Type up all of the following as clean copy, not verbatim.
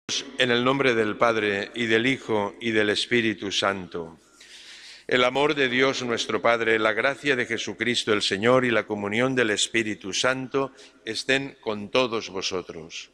En el nombre del Padre, y del Hijo, y del Espíritu Santo. El amor de Dios nuestro Padre, la gracia de Jesucristo el Señor y la comunión del Espíritu Santo estén con todos vosotros.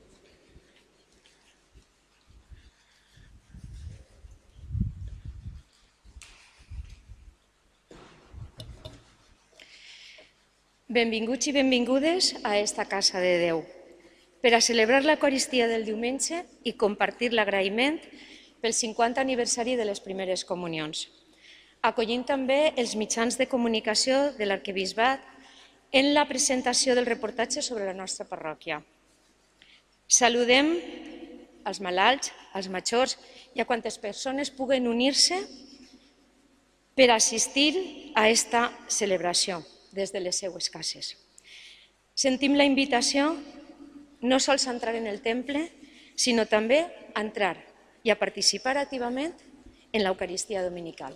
Benvinguts i benvingudes a esta casa de Déu per a celebrar l'Eucaristia del diumenge i compartir l'agraïment pel 50 aniversari de les primeres comunions, acollint també els mitjans de comunicació de l'Arquebisbat en la presentació del reportatge sobre la nostra parròquia. Saludem als malalts, als majors i a quantes persones puguen unir-se per assistir a esta celebració des de les seues cases. Sentim la invitació no sols a entrar en el temple, sinó també a entrar i a participar activament en l'Eucaristia dominical.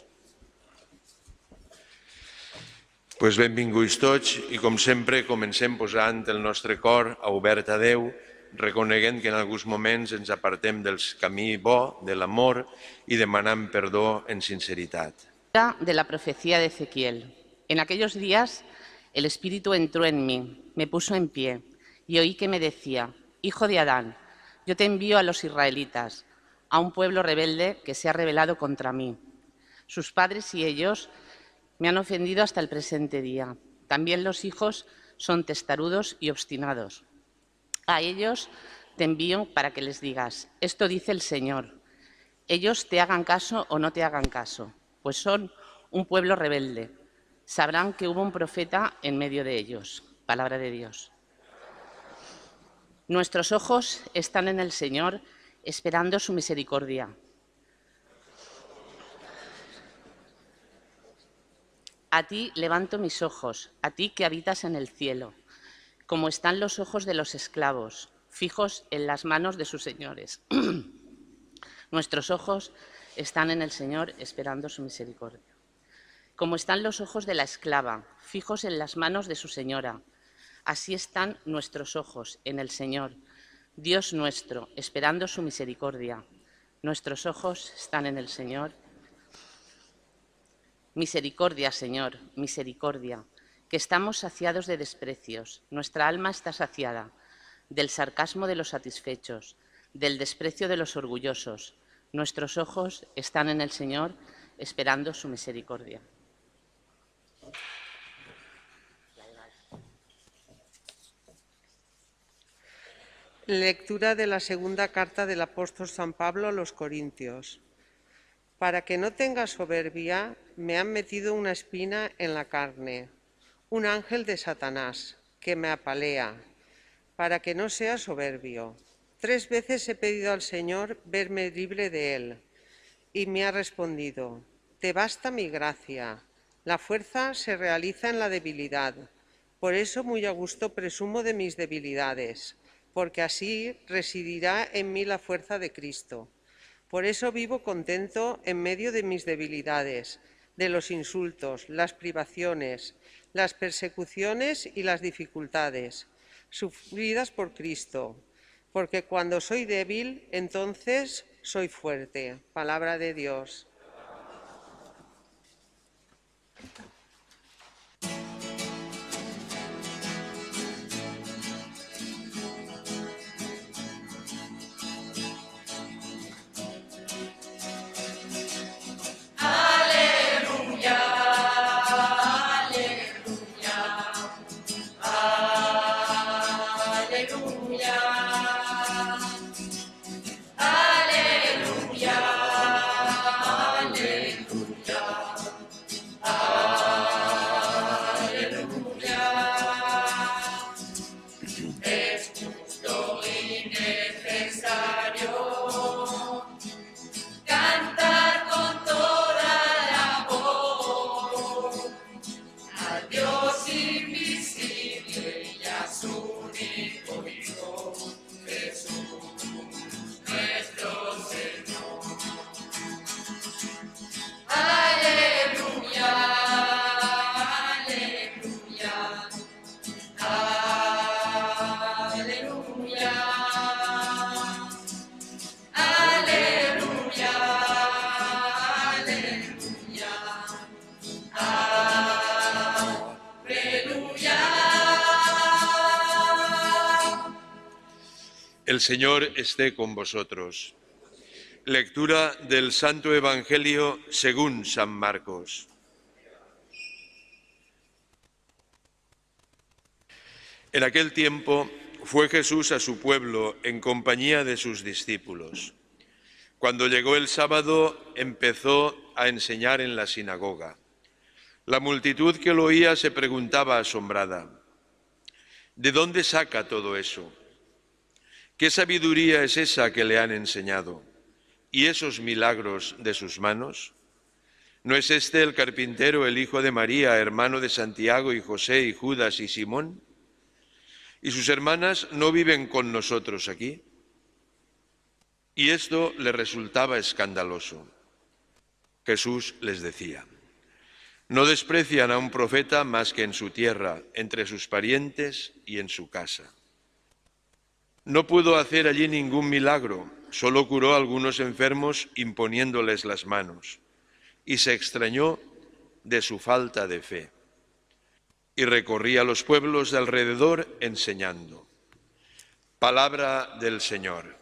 Pues benvinguts tots i, com sempre, comencem posant el nostre cor obert a Déu, reconeguent que en alguns moments ens apartem del camí bo, de l'amor, i demanant perdó en sinceritat. De la profecía de Ezequiel. En aquellos días el Espíritu entró en mí, me puso en pie y oí que me decía: Hijo de Adán, yo te envío a los israelitas, a un pueblo rebelde que se ha rebelado contra mí. Sus padres y ellos me han ofendido hasta el presente día. También los hijos son testarudos y obstinados. A ellos te envío para que les digas: esto dice el Señor. Ellos te hagan caso o no te hagan caso, pues son un pueblo rebelde. Sabrán que hubo un profeta en medio de ellos. Palabra de Dios. Nuestros ojos están en el Señor, esperando su misericordia. A ti levanto mis ojos, a ti que habitas en el cielo, como están los ojos de los esclavos, fijos en las manos de sus señores. Nuestros ojos están en el Señor, esperando su misericordia. Como están los ojos de la esclava, fijos en las manos de su señora, así están nuestros ojos en el Señor, Dios nuestro, esperando su misericordia. Nuestros ojos están en el Señor. Misericordia, Señor, misericordia, que estamos saciados de desprecios. Nuestra alma está saciada del sarcasmo de los satisfechos, del desprecio de los orgullosos. Nuestros ojos están en el Señor, esperando su misericordia. Lectura de la segunda carta del apóstol San Pablo a los Corintios. Para que no tenga soberbia, me han metido una espina en la carne, un ángel de Satanás, que me apalea, para que no sea soberbio. 3 veces he pedido al Señor verme libre de él, y me ha respondido: te basta mi gracia, la fuerza se realiza en la debilidad. Por eso muy a gusto presumo de mis debilidades, porque así residirá en mí la fuerza de Cristo. Por eso vivo contento en medio de mis debilidades, de los insultos, las privaciones, las persecuciones y las dificultades, sufridas por Cristo, porque cuando soy débil, entonces soy fuerte. Palabra de Dios. El Señor esté con vosotros. Lectura del Santo Evangelio según San Marcos. En aquel tiempo fue Jesús a su pueblo en compañía de sus discípulos. Cuando llegó el sábado, empezó a enseñar en la sinagoga. La multitud que lo oía se preguntaba asombrada: ¿de dónde saca todo eso? ¿Qué sabiduría es esa que le han enseñado? ¿Y esos milagros de sus manos? ¿No es este el carpintero, el hijo de María, hermano de Santiago y José y Judas y Simón? ¿Y sus hermanas no viven con nosotros aquí? Y esto le resultaba escandaloso. Jesús les decía: no desprecian a un profeta más que en su tierra, entre sus parientes y en su casa. No pudo hacer allí ningún milagro, solo curó a algunos enfermos imponiéndoles las manos, y se extrañó de su falta de fe. Y recorría los pueblos de alrededor enseñando. Palabra del Señor.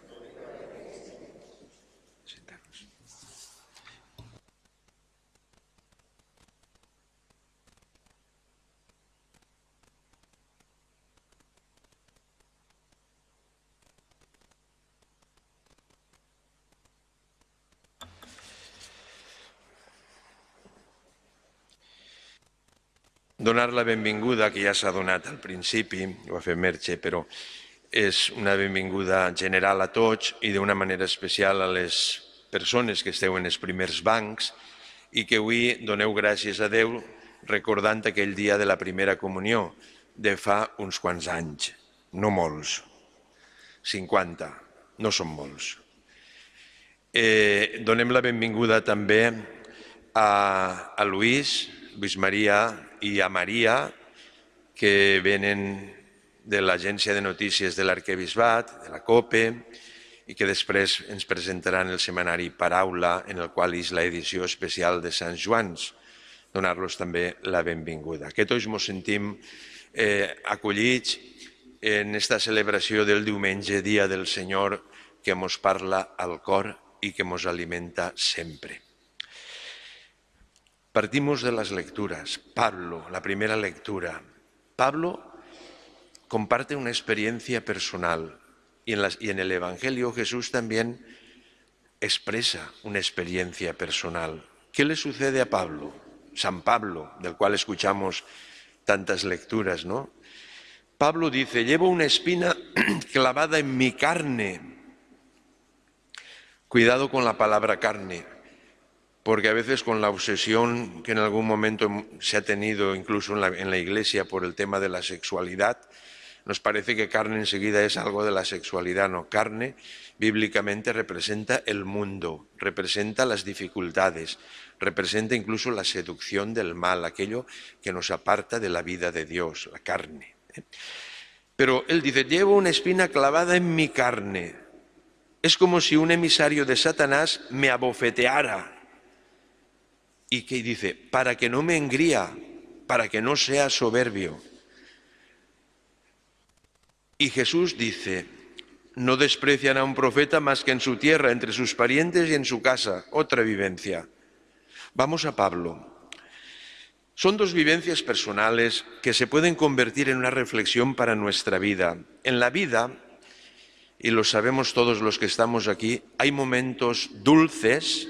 Donar la benvinguda, que ja s'ha donat al principi, ho ha fet Merche, però és una benvinguda general a tots i d'una manera especial a les persones que esteu en els primers bancs i que avui doneu gràcies a Déu recordant aquell dia de la primera comunió de fa uns quants anys, no molts, 50, no són molts. Donem la benvinguda també a Luis Maria i a Maria, que venen de l'Agència de Notícies de l'Arquebisbat, de la COPE, i que després ens presentaran el setmanari Paraula, en el qual és l'edició especial de Sant Joans. Donar-los també la benvinguda. Que tots ens sentim acollits en aquesta celebració del diumenge, Dia del Senyor, que ens parla al cor i que ens alimenta sempre. Partimos de las lecturas. Pablo, la primera lectura. Pablo comparte una experiencia personal y en el Evangelio Jesús también expresa una experiencia personal. ¿Qué le sucede a Pablo? San Pablo, del cual escuchamos tantas lecturas, ¿no? Pablo dice: llevo una espina clavada en mi carne. Cuidado con la palabra carne, porque a veces con la obsesión que en algún momento se ha tenido incluso en la Iglesia por el tema de la sexualidad, nos parece que carne enseguida es algo de la sexualidad. No, carne bíblicamente representa el mundo, representa las dificultades, representa incluso la seducción del mal, aquello que nos aparta de la vida de Dios, la carne. Pero él dice: llevo una espina clavada en mi carne. Es como si un emisario de Satanás me abofeteara. Y que dice: para que no me engría, para que no sea soberbio. Y Jesús dice: no desprecian a un profeta más que en su tierra, entre sus parientes y en su casa. Otra vivencia. Vamos a Pablo. Son dos vivencias personales que se pueden convertir en una reflexión para nuestra vida. En la vida, y lo sabemos todos los que estamos aquí, hay momentos dulces.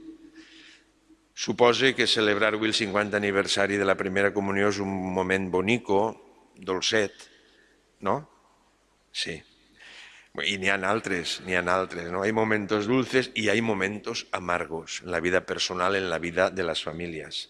Supose que celebrar avui el 50 aniversari de la primera comunió és un moment bonico, dolcet, no? Sí. Y ni han altres, ¿no? Hay momentos dulces y hay momentos amargos en la vida personal, en la vida de las familias.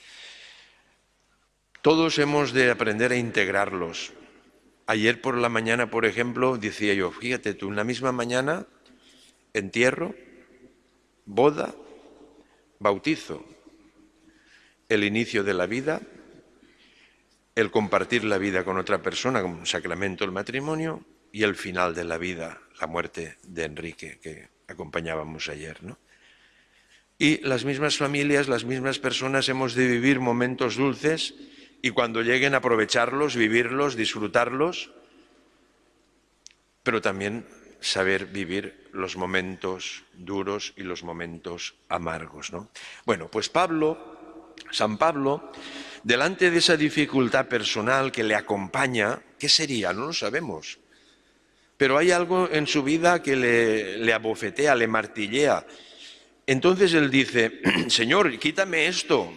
Todos hemos de aprender a integrarlos. Ayer por la mañana, por ejemplo, decía yo: fíjate tú, en la misma mañana, entierro, boda, bautizo, el inicio de la vida, el compartir la vida con otra persona como un sacramento, el matrimonio, y el final de la vida, la muerte de Enrique, que acompañábamos ayer, ¿no? Y las mismas familias, las mismas personas hemos de vivir momentos dulces y cuando lleguen aprovecharlos, vivirlos, disfrutarlos, pero también saber vivir los momentos duros y los momentos amargos, ¿no? Bueno, pues San Pablo, delante de esa dificultad personal que le acompaña, ¿qué sería? No lo sabemos. Pero hay algo en su vida que le abofetea, le martillea. Entonces él dice, Señor, quítame esto.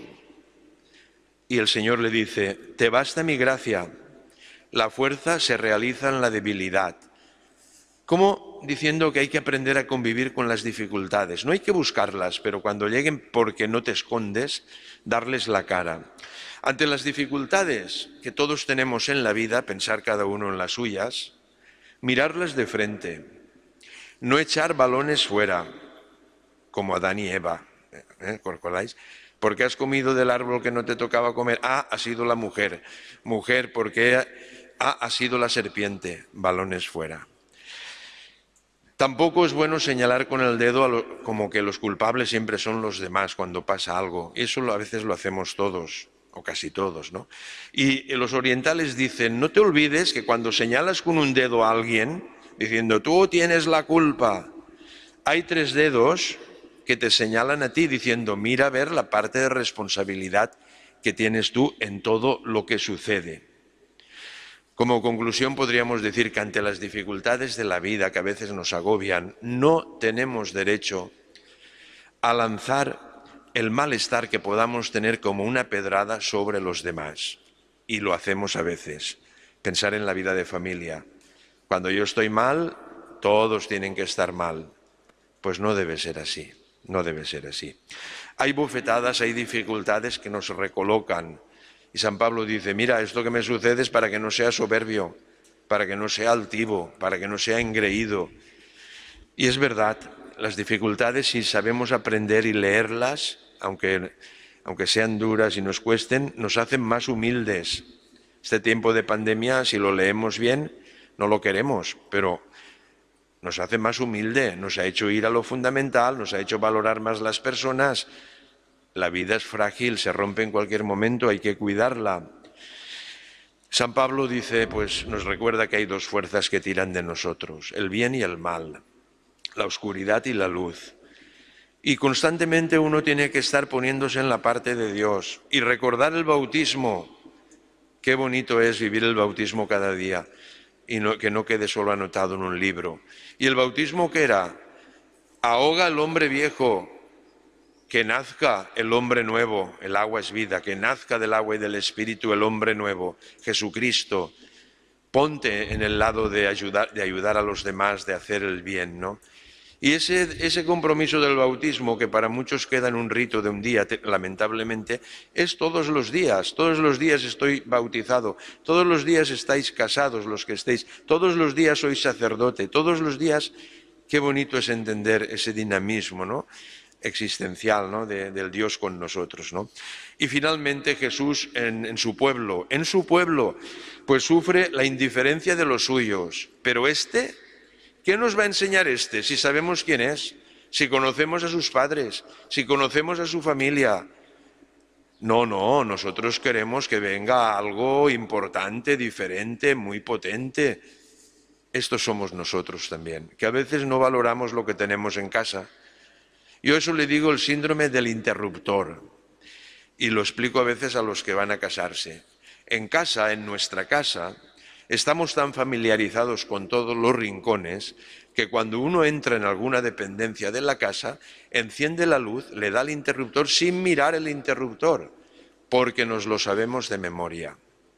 Y el Señor le dice, te basta mi gracia, la fuerza se realiza en la debilidad. Como diciendo que hay que aprender a convivir con las dificultades. No hay que buscarlas, pero cuando lleguen, porque no te escondes, darles la cara. Ante las dificultades que todos tenemos en la vida, pensar cada uno en las suyas, mirarlas de frente, no echar balones fuera, como Adán y Eva, ¿recordáis? Porque has comido del árbol que no te tocaba comer. Ha sido la mujer. Mujer, porque ha sido la serpiente. Balones fuera. Tampoco es bueno señalar con el dedo como que los culpables siempre son los demás cuando pasa algo. Eso a veces lo hacemos todos, o casi todos, ¿no? Y los orientales dicen, no te olvides que cuando señalas con un dedo a alguien, diciendo, tú tienes la culpa, hay 3 dedos que te señalan a ti diciendo, mira a ver la parte de responsabilidad que tienes tú en todo lo que sucede. Como conclusión podríamos decir que ante las dificultades de la vida que a veces nos agobian, no tenemos derecho a lanzar el malestar que podamos tener como una pedrada sobre los demás. Y lo hacemos a veces. Pensar en la vida de familia. Cuando yo estoy mal, todos tienen que estar mal. Pues no debe ser así. No debe ser así. Hay bofetadas, hay dificultades que nos recolocan. Y San Pablo dice, mira, esto que me sucede es para que no sea soberbio, para que no sea altivo, para que no sea engreído. Y es verdad, las dificultades, si sabemos aprender y leerlas, aunque sean duras y nos cuesten, nos hacen más humildes. Este tiempo de pandemia, si lo leemos bien, no lo queremos, pero nos hace más humilde, nos ha hecho ir a lo fundamental, nos ha hecho valorar más las personas. La vida es frágil, se rompe en cualquier momento, hay que cuidarla. San Pablo dice, pues nos recuerda que hay 2 fuerzas que tiran de nosotros, el bien y el mal, la oscuridad y la luz. Y constantemente uno tiene que estar poniéndose en la parte de Dios y recordar el bautismo. Qué bonito es vivir el bautismo cada día y que no quede solo anotado en un libro. ¿Y el bautismo qué era? Ahoga al hombre viejo, que nazca el hombre nuevo, el agua es vida, que nazca del agua y del Espíritu el hombre nuevo, Jesucristo. Ponte en el lado de ayudar a los demás, de hacer el bien, ¿no? Y ese compromiso del bautismo, que para muchos queda en un rito de un día, lamentablemente, es todos los días estoy bautizado, todos los días estáis casados los que estéis, todos los días sois sacerdote, todos los días, qué bonito es entender ese dinamismo, ¿no?, existencial, ¿no?, del Dios con nosotros, ¿no? Y finalmente Jesús en su pueblo, pues sufre la indiferencia de los suyos, pero ¿qué nos va a enseñar si sabemos quién es? Si conocemos a sus padres, si conocemos a su familia. No, nosotros queremos que venga algo importante, diferente, muy potente. Estos somos nosotros también, que a veces no valoramos lo que tenemos en casa. Yo eso le digo el síndrome del interruptor, y lo explico a veces a los que van a casarse. En casa, en nuestra casa, estamos tan familiarizados con todos los rincones que cuando uno entra en alguna dependencia de la casa, enciende la luz, le da el interruptor sin mirar el interruptor, porque nos lo sabemos de memoria.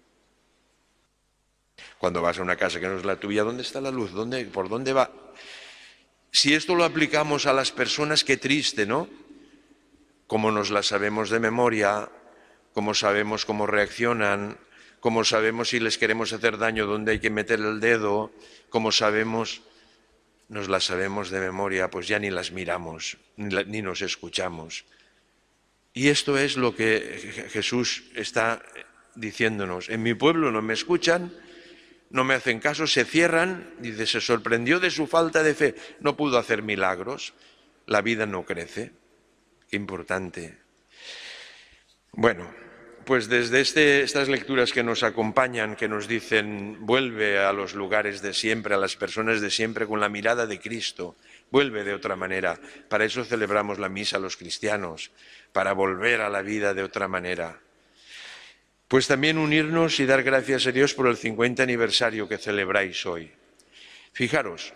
Cuando vas a una casa que no es la tuya, ¿dónde está la luz? ¿Por dónde va? Si esto lo aplicamos a las personas, qué triste, ¿no? Como nos las sabemos de memoria, como sabemos cómo reaccionan, como sabemos si les queremos hacer daño, dónde hay que meter el dedo, como sabemos, nos las sabemos de memoria, pues ya ni las miramos, ni nos escuchamos. Y esto es lo que Jesús está diciéndonos. En mi pueblo no me escuchan, no me hacen caso, se cierran, dice, se sorprendió de su falta de fe, no pudo hacer milagros, la vida no crece. Qué importante. Bueno, pues desde estas lecturas que nos acompañan, que nos dicen, vuelve a los lugares de siempre, a las personas de siempre, con la mirada de Cristo, vuelve de otra manera. Para eso celebramos la misa los cristianos, para volver a la vida de otra manera. Pues también unirnos y dar gracias a Dios por el 50 aniversario que celebráis hoy. Fijaros,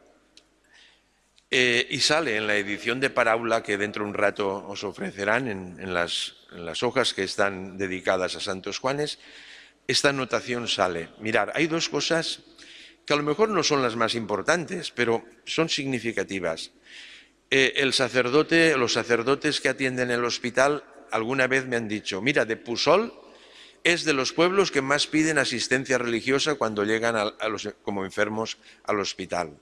y sale en la edición de Parábola que dentro de un rato os ofrecerán en las hojas que están dedicadas a Santos Juanes, esta anotación sale. Mirad, hay dos cosas que a lo mejor no son las más importantes, pero son significativas. Los sacerdotes que atienden el hospital alguna vez me han dicho, mira, de Pusol es de los pueblos que más piden asistencia religiosa cuando llegan como enfermos al hospital.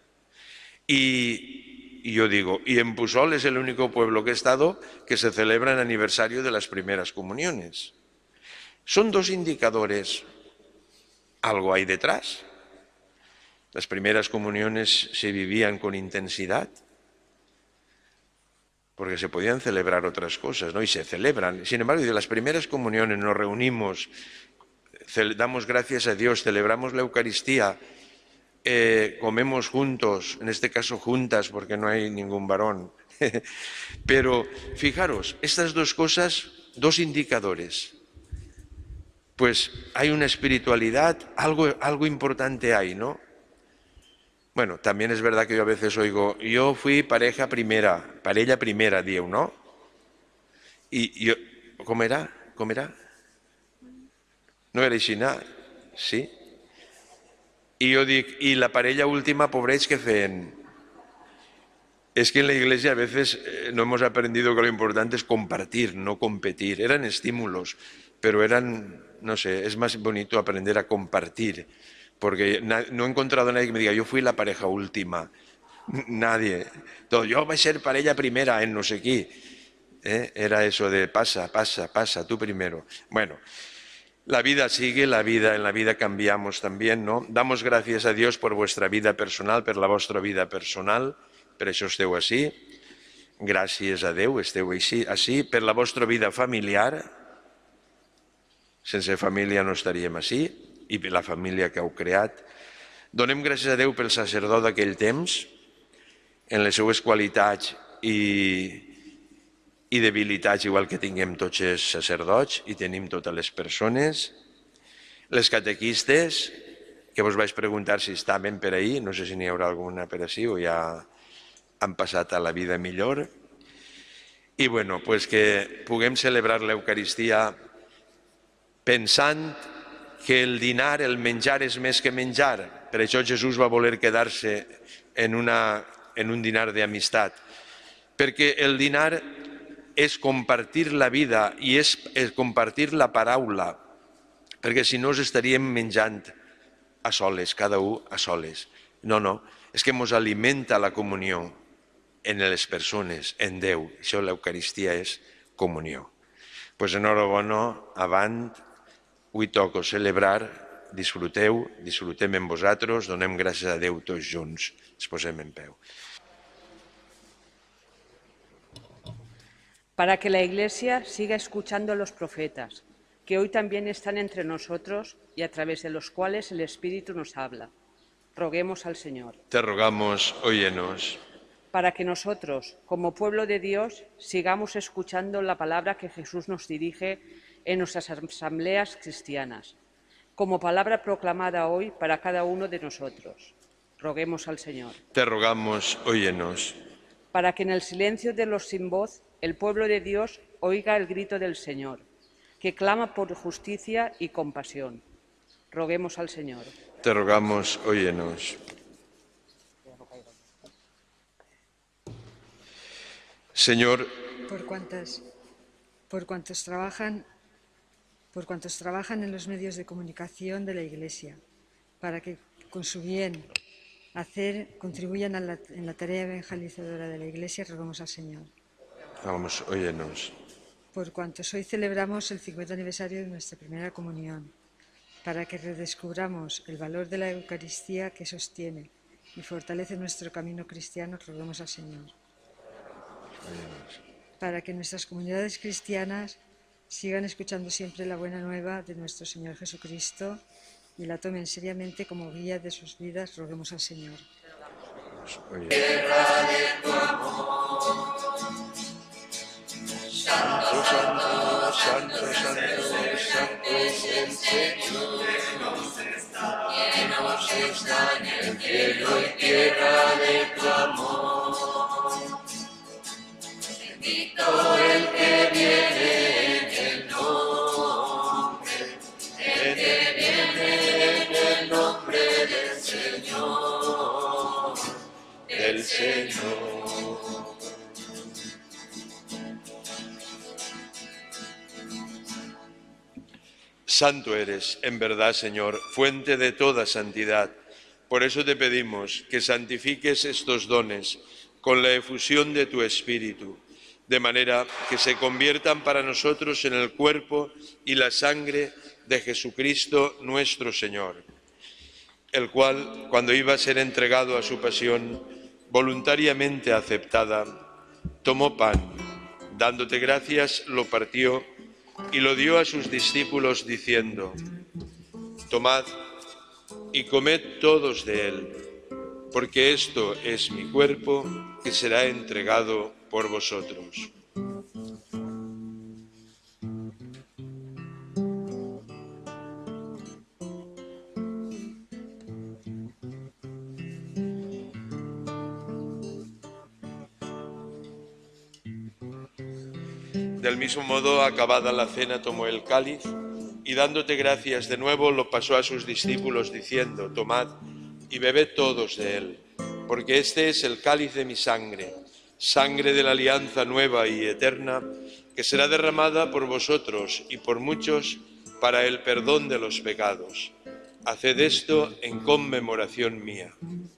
Y yo digo, y en Pusol es el único pueblo que he estado que se celebra el aniversario de las primeras comuniones. Son dos indicadores. Algo hay detrás. Las primeras comuniones se vivían con intensidad, porque se podían celebrar otras cosas, ¿no? Y se celebran. Sin embargo, de las primeras comuniones nos reunimos, damos gracias a Dios, celebramos la Eucaristía, comemos juntos, en este caso juntas, porque no hay ningún varón. Pero fijaros, estas dos cosas, dos indicadores. Pues hay una espiritualidad, algo importante hay, ¿no? Bueno, también es verdad que yo a veces oigo, yo fui parella primera, diu, ¿no? Y yo, ¿cómo era? No era així, sí? Y yo digo, ¿y la parella última, pobres, qué feien? Es que en la iglesia a veces no hemos aprendido que lo importante es compartir, no competir. Eran estímulos, pero no sé, es más bonito aprender a compartir. Porque no he encontrado a nadie que me diga, yo fui la pareja última. Nadie. Yo voy a ser pareja primera en no sé qué. Era eso de pasa, tú primero. Bueno, la vida sigue, en la vida cambiamos también, ¿no? Damos gracias a Dios por vuestra vida personal, per la vostra vida personal, per això esteu així. Gràcies a Déu, esteu així. Per la vostra vida familiar, sense família no estaríem així, i per la família que heu creat. Donem gràcies a Déu pel sacerdot d'aquell temps, en les seues qualitats i debilitats, igual que tinguem tots els sacerdots i tenim totes les persones. Les catequistes, que vos vaig preguntar si estaven per ahí, no sé si n'hi haurà alguna per així o ja han passat a la vida millor. I bueno, pues que puguem celebrar l'Eucaristia pensant que el dinar, el menjar és més que menjar. Per això Jesús va voler quedar-se en un dinar d'amistat. Perquè el dinar és compartir la vida i és compartir la paraula, perquè si no estaríem menjant a soles, cada un a soles. No, és que ens alimenta la comunió en les persones, en Déu. Això l'Eucaristia és comunió. Doncs enhorabona, avant, avui toca celebrar, disfrutem amb vosaltres, donem gràcies a Déu tots junts. Ens posem en peu. Para que la Iglesia siga escuchando a los profetas, que hoy también están entre nosotros y a través de los cuales el Espíritu nos habla. Roguemos al Señor. Te rogamos, óyenos. Para que nosotros, como pueblo de Dios, sigamos escuchando la palabra que Jesús nos dirige en nuestras asambleas cristianas, como palabra proclamada hoy para cada uno de nosotros. Roguemos al Señor. Te rogamos, óyenos. Para que en el silencio de los sin voz, el pueblo de Dios oiga el grito del Señor, que clama por justicia y compasión. Roguemos al Señor. Te rogamos, óyenos. Señor, por cuantos trabajan en los medios de comunicación de la Iglesia, para que con su bien contribuyan en la tarea evangelizadora de la Iglesia, rogamos al Señor. Vamos, óyenos. Por cuantos hoy celebramos el 50 aniversario de nuestra primera comunión, para que redescubramos el valor de la Eucaristía que sostiene y fortalece nuestro camino cristiano, rogamos al Señor. Para que nuestras comunidades cristianas sigan escuchando siempre la buena nueva de nuestro Señor Jesucristo y la tomen seriamente como guía de sus vidas. Roguemos al Señor. Santo, santo, santo, santo, santo es el Señor. Llenos están el cielo y tierra de tu amor. Bendito el que viene en el nombre, el que viene en el nombre del Señor, del Señor. Santo eres, en verdad, Señor, fuente de toda santidad. Por eso te pedimos que santifiques estos dones con la efusión de tu Espíritu, de manera que se conviertan para nosotros en el cuerpo y la sangre de Jesucristo nuestro Señor, el cual, cuando iba a ser entregado a su pasión, voluntariamente aceptada, tomó pan, dándote gracias, lo partió y lo dio a sus discípulos diciendo: tomad y comed todos de él, porque esto es mi cuerpo que será entregado por vosotros. Del mismo modo, acabada la cena, tomó el cáliz y dándote gracias de nuevo lo pasó a sus discípulos diciendo: tomad y bebed todos de él, porque este es el cáliz de mi sangre, sangre de la alianza nueva y eterna, que será derramada por vosotros y por muchos para el perdón de los pecados. Haced esto en conmemoración mía.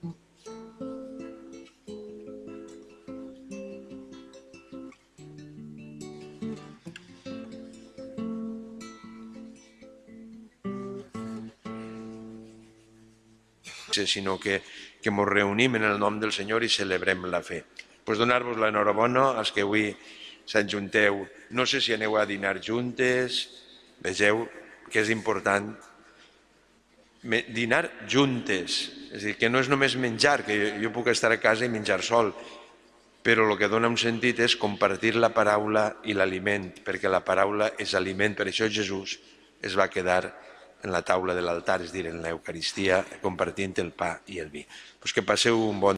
Sinó que ens reunim en el nom del Senyor i celebrem la fe. Pues donar-vos l'enhorabona als que avui s'enjunteu. No sé si aneu a dinar juntes, vegeu que és important dinar juntes, és a dir, que no és només menjar, que jo puc estar a casa i menjar sol, però el que dona un sentit és compartir la paraula i l'aliment, perquè la paraula és aliment. Per això Jesús es va quedar en la taula de l'altar, és a dir, en l'Eucaristia, compartint el pa i el vi. Pues que passeu un bon